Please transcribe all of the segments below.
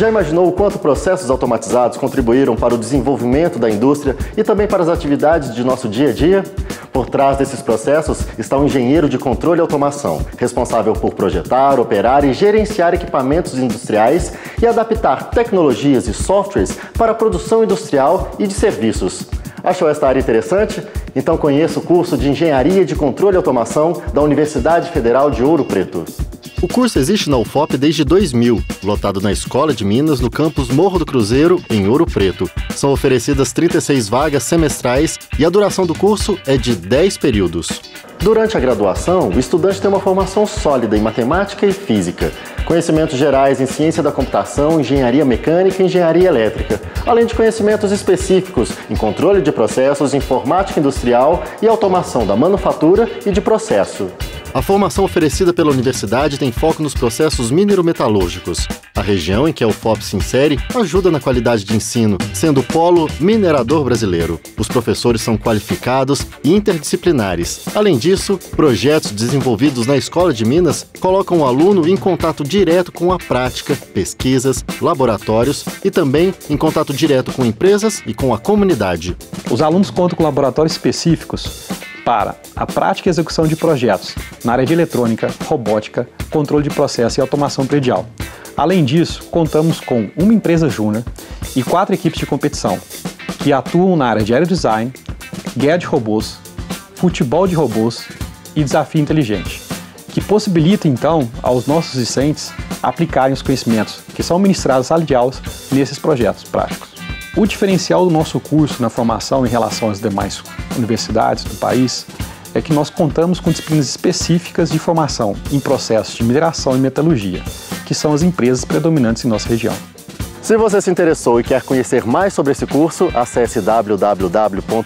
Já imaginou o quanto processos automatizados contribuíram para o desenvolvimento da indústria e também para as atividades de nosso dia a dia? Por trás desses processos está um engenheiro de controle e automação, responsável por projetar, operar e gerenciar equipamentos industriais e adaptar tecnologias e softwares para a produção industrial e de serviços. Achou esta área interessante? Então conheça o curso de Engenharia de Controle e Automação da Universidade Federal de Ouro Preto. O curso existe na UFOP desde 2000, lotado na Escola de Minas, no campus Morro do Cruzeiro, em Ouro Preto. São oferecidas 36 vagas semestrais e a duração do curso é de 10 períodos. Durante a graduação, o estudante tem uma formação sólida em matemática e física, conhecimentos gerais em ciência da computação, engenharia mecânica e engenharia elétrica, além de conhecimentos específicos em controle de processos, informática industrial e automação da manufatura e de processo. A formação oferecida pela universidade tem foco nos processos minerometalúrgicos. A região em que a UFOP se insere ajuda na qualidade de ensino, sendo o polo minerador brasileiro. Os professores são qualificados e interdisciplinares. Além disso, projetos desenvolvidos na Escola de Minas colocam o aluno em contato direto com a prática, pesquisas, laboratórios e também em contato direto com empresas e com a comunidade. Os alunos contam com laboratórios específicos para a prática e execução de projetos na área de eletrônica, robótica, controle de processo e automação predial. Além disso, contamos com uma empresa júnior e 4 equipes de competição que atuam na área de aerodesign, guerra de robôs, futebol de robôs e desafio inteligente, que possibilita então aos nossos discentes aplicarem os conhecimentos que são ministrados na sala de aulas nesses projetos práticos. O diferencial do nosso curso na formação em relação às demais universidades do país é que nós contamos com disciplinas específicas de formação em processos de mineração e metalurgia, que são as empresas predominantes em nossa região. Se você se interessou e quer conhecer mais sobre esse curso, acesse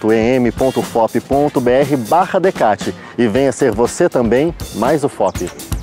www.em.ufop.br/Decat e venha ser você também mais UFOP.